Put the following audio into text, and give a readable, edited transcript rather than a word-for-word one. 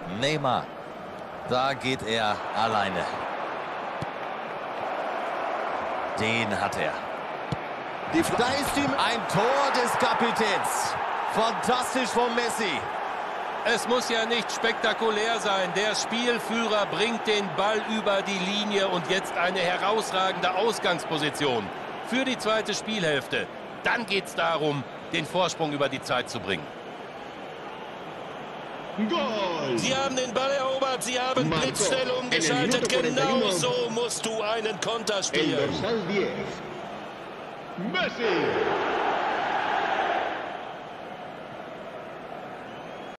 Neymar. Da geht er alleine. Den hat er. Da ist ihm ein Tor des Kapitäns. Fantastisch von Messi. Es muss ja nicht spektakulär sein. Der Spielführer bringt den Ball über die Linie und jetzt eine herausragende Ausgangsposition für die zweite Spielhälfte. Dann geht es darum, den Vorsprung über die Zeit zu bringen. Goal. Sie haben den Ball erobert, Sie haben blitzschnell umgeschaltet. Genau so musst du einen Konter spielen. El dorsal 10. Messi.